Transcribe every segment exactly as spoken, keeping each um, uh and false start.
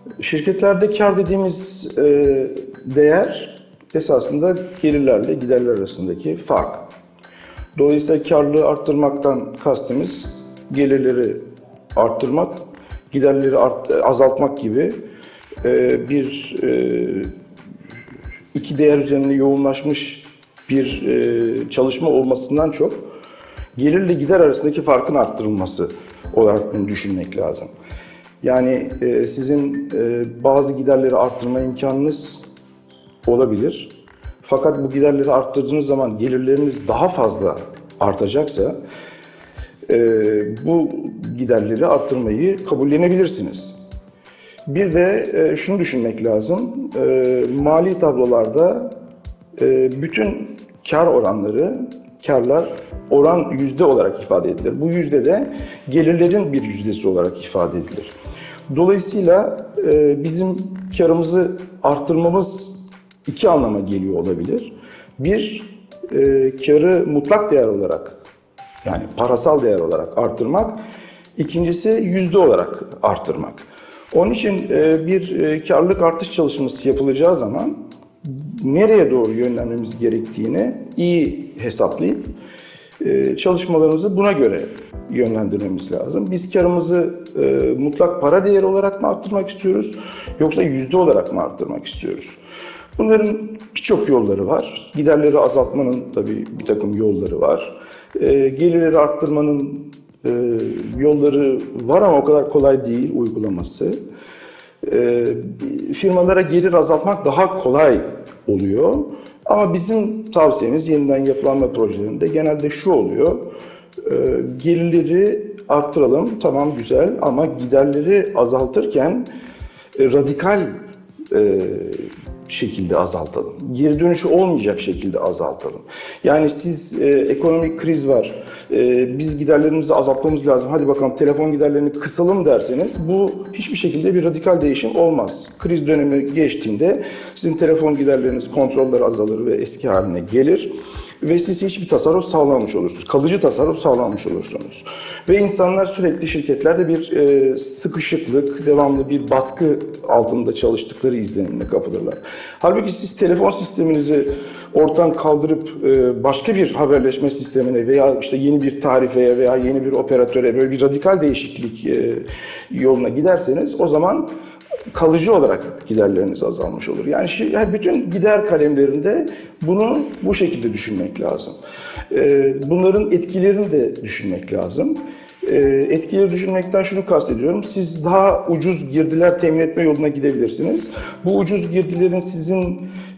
Şirketlerde kar dediğimiz e, değer esasında gelirlerle giderler arasındaki fark. Dolayısıyla karlılığı arttırmaktan kastımız gelirleri arttırmak, giderleri art, azaltmak gibi e, bir e, iki değer üzerinde yoğunlaşmış bir e, çalışma olmasından çok gelirle gider arasındaki farkın arttırılması olarak bunu düşünmek lazım. Yani e, sizin e, bazı giderleri arttırma imkanınız olabilir. Fakat bu giderleri arttırdığınız zaman gelirleriniz daha fazla artacaksa e, bu giderleri arttırmayı kabullenebilirsiniz. Bir de e, şunu düşünmek lazım. E, mali tablolarda e, bütün kar oranları, karlar oran yüzde olarak ifade edilir. Bu yüzde de gelirlerin bir yüzdesi olarak ifade edilir. Dolayısıyla e, bizim karımızı arttırmamız iki anlama geliyor olabilir. Bir, e, karı mutlak değer olarak, yani parasal değer olarak arttırmak. İkincisi yüzde olarak arttırmak. Onun için e, bir e, karlılık artış çalışması yapılacağı zaman nereye doğru yönlenmemiz gerektiğini iyi hesaplayıp e, çalışmalarımızı buna göre yönlendirmemiz lazım. Biz karımızı e, mutlak para değeri olarak mı arttırmak istiyoruz yoksa yüzde olarak mı arttırmak istiyoruz? Bunların birçok yolları var. Giderleri azaltmanın tabii bir takım yolları var. E, gelirleri arttırmanın e, yolları var ama o kadar kolay değil uygulaması. E, firmalara gelir azaltmak daha kolay oluyor. Ama bizim tavsiyemiz yeniden yapılanma projelerinde genelde şu oluyor. E, gelirleri arttıralım, tamam güzel, ama giderleri azaltırken e, radikal e, şekilde azaltalım. Geri dönüşü olmayacak şekilde azaltalım. Yani siz e, ekonomik kriz var, e, biz giderlerimizi azaltmamız lazım, hadi bakalım telefon giderlerini kısalım derseniz bu hiçbir şekilde bir radikal değişim olmaz. Kriz dönemi geçtiğinde sizin telefon giderleriniz, kontroller azalır ve eski haline gelir. Ve siz hiçbir tasarruf sağlamış olursunuz. Kalıcı tasarruf sağlamış olursunuz. Ve insanlar sürekli şirketlerde bir e, sıkışıklık, devamlı bir baskı altında çalıştıkları izlenimine kapılırlar. Halbuki siz telefon sisteminizi ortadan kaldırıp e, başka bir haberleşme sistemine veya işte yeni bir tarifeye veya yeni bir operatöre böyle bir radikal değişiklik e, yoluna giderseniz o zaman kalıcı olarak giderleriniz azalmış olur. Yani bütün gider kalemlerinde bunu bu şekilde düşünmek lazım. Bunların etkilerini de düşünmek lazım. Etkileri düşünmekten şunu kastediyorum. Siz daha ucuz girdiler temin etme yoluna gidebilirsiniz. Bu ucuz girdilerin sizin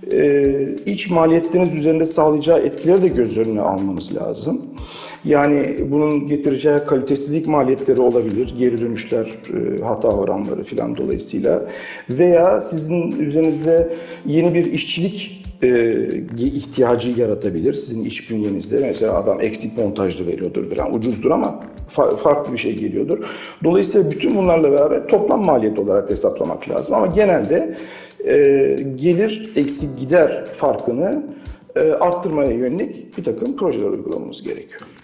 iç maliyetleriniz üzerinde sağlayacağı etkileri de göz önüne almanız lazım. Yani bunun getireceği kalitesizlik maliyetleri olabilir, geri dönüşler, hata oranları filan dolayısıyla. Veya sizin üzerinizde yeni bir işçilik ihtiyacı yaratabilir sizin iş bünyenizde. Mesela adam eksik montajlı veriyordur falan, ucuzdur ama farklı bir şey geliyordur. Dolayısıyla bütün bunlarla beraber toplam maliyet olarak hesaplamak lazım. Ama genelde gelir eksik gider farkını arttırmaya yönelik bir takım projeler uygulamamız gerekiyor.